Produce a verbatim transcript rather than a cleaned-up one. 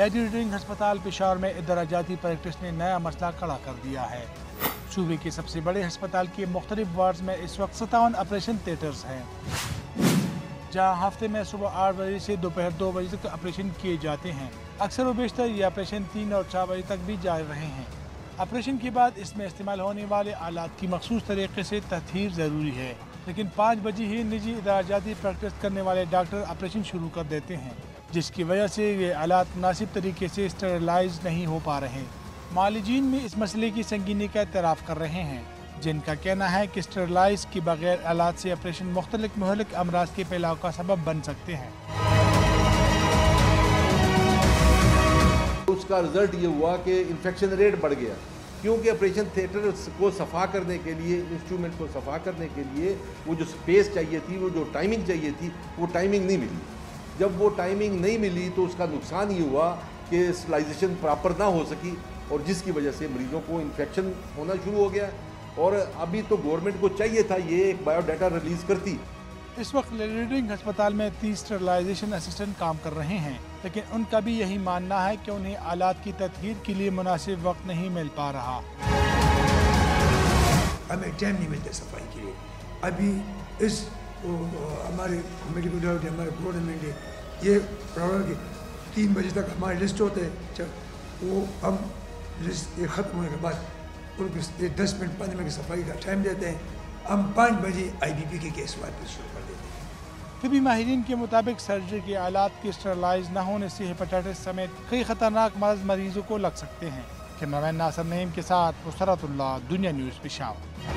Lady reading अस्पताल पेशावर में इदराजाती practice ने नया मसला खड़ा कर दिया है। सूबे के सबसे बड़े अस्पताल के मुख्तलिफ वार्ड्स में इस वक्त सत्तावन ऑपरेशन थिएटर्स हैं, जहाँ हफ्ते में सुबह आठ बजे से दोपहर दो बजे तक ऑपरेशन किए जाते हैं। अक्सर व बेशतर ये ऑपरेशन तीन और चार बजे तक भी जारी रहे हैं। ऑपरेशन के बाद इसमें इस्तेमाल होने वाले आलात की मखसूस तरीके से तहतीर ज़रूरी है, लेकिन पाँच बजे ही निजी इदराजाती प्रैक्टिस करने वाले डॉक्टर ऑपरेशन शुरू कर देते हैं, जिसकी वजह से ये आलात मुनासिब तरीके से स्टरलाइज नहीं हो पा रहे। मालिजीन में इस मसले की संगीनी का एतराफ़ कर रहे हैं, जिनका कहना है कि स्टरलाइज के बगैर आलात से ऑपरेशन मुख्तलिफ मुहलिक अमराज के फैलाव का सबब बन सकते हैं। उसका रिजल्ट ये हुआ कि इन्फेक्शन रेट बढ़ गया, क्योंकि ऑपरेशन थिएटर को सफ़ा करने के लिए, इंस्ट्रूमेंट को सफ़ा करने के लिए वो जो स्पेस चाहिए थी, वो जो टाइमिंग चाहिए थी, वो टाइमिंग नहीं मिली। जब वो टाइमिंग नहीं मिली तो उसका नुकसान ये हुआ कि स्टरलाइजेशन प्रॉपर ना हो सकी, और जिसकी वजह से मरीजों को इन्फेक्शन होना शुरू हो गया। और अभी तो गवर्नमेंट को चाहिए था ये एक बायोडाटा रिलीज़ करती। इस वक्त रीडिंग अस्पताल में तीस स्टरलाइजेशन असिस्टेंट काम कर रहे हैं, लेकिन उनका भी यही मानना है कि उन्हें आलात की तत्हीर के लिए मुनासिब वक्त नहीं मिल पा रहा। हमें टाइम नहीं मिलता सफाई के लिए। अभी इस हमारे मेडिकल डायरेक्टर, हमारे गवर्नमेंट है, ये प्रॉब्लम कि तीन बजे तक हमारे लिस्ट होते हैं, जब वो हम लिस्ट ये ख़त्म होने के बाद उनको दस मिनट पाँच मिनट की सफाई का टाइम देते हैं। हम पाँच बजे आई बी पी के केस वापस शुरू कर देते हैं। फिर भी माहिरीन के मुताबिक सर्जरी के आलात के स्टरलाइज न होने से हेपेटाइटिस समेत कई खतरनाक मर्ज मरीजों को लग सकते हैं। कैमरामैन नासिर नईम के साथ मुसरतुल्लाह, दुनिया न्यूज़ पेशावर।